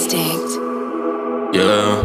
Instinct. Yeah.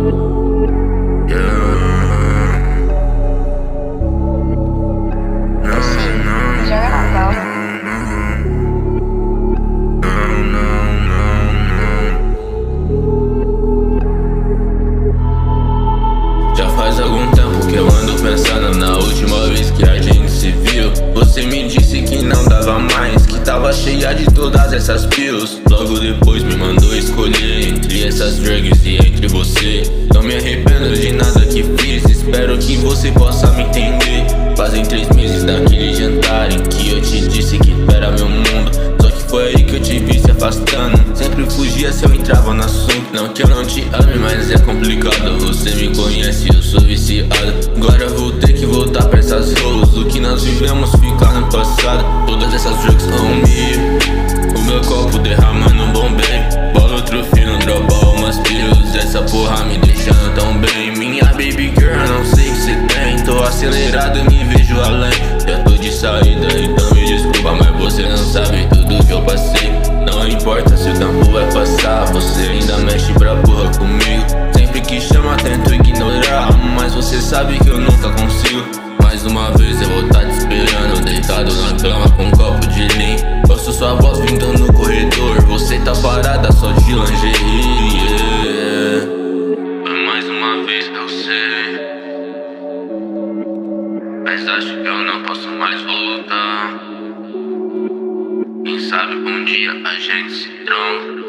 Já faz algum tempo que eu ando pensando na última vez que a gente se viu. Você me disse que não dava mais, que tava cheia de todas essas pills. Logo depois me mandou escolher entre essas drugs e entre você. Não me arrependo de nada que fiz, espero que você possa me entender. Fazem 3 meses daquele jantar em que eu te disse que tu era meu mundo. Só que foi aí que eu te vi se afastando. Sempre fugia se eu entrava no assunto. Não que eu não te ame, mas é complicado. Você me conhece, eu sou viciado. Agora eu vou ter que voltar pra essas rolas. O que nós vivemos fica no passado. Todas essas drugs on me. O meu copo derramando bombei. Bola outro fino, dropa umas pills. Essa porra me deixando tão bem. Minha baby girl, não sei o que cê tem. Tô acelerado e me vejo além. Já tô de saída, então me desculpa, mas você não sabe tudo que eu passei. Não importa se o tempo vai passar, você ainda mexe pra porra comigo. Sempre que chama tento ignorar, mas você sabe que eu nunca consigo. Mais uma vez eu vou tá te esperando, deitado na cama com um copo de lean. Ouço sua voz vindo no corredor, você tá parada só de lingerie, yeah. Mais uma vez eu sei, mas acho que eu não posso mais voltar. Quem sabe um dia a gente se tromba.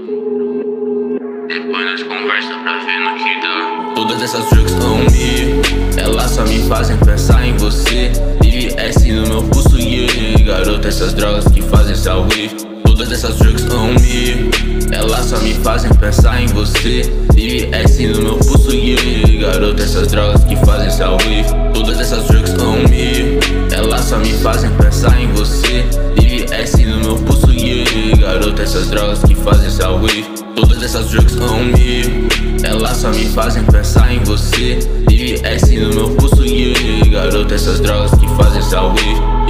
Depois nós conversa pra ver no que dá. Todas essas drugs on me, elas só me fazem pensar em você. Vive S no meu pulso, yeah. Garota, essas drogas que fazem salve. Todas essas drugs on me, elas só me fazem pensar em você. Vive S no meu pulso, yeah. Garota, essas drogas que fazem salve. Todas essas drugs on me, elas só me fazem pensar em você. Vive S no meu pulso, yeah. Garota, essas drogas que fazem salve. Todas essas drugs on me, elas só me fazem pensar em você. Vive S no meu pulso, yeah. Garota, essas drogas que fazem salve.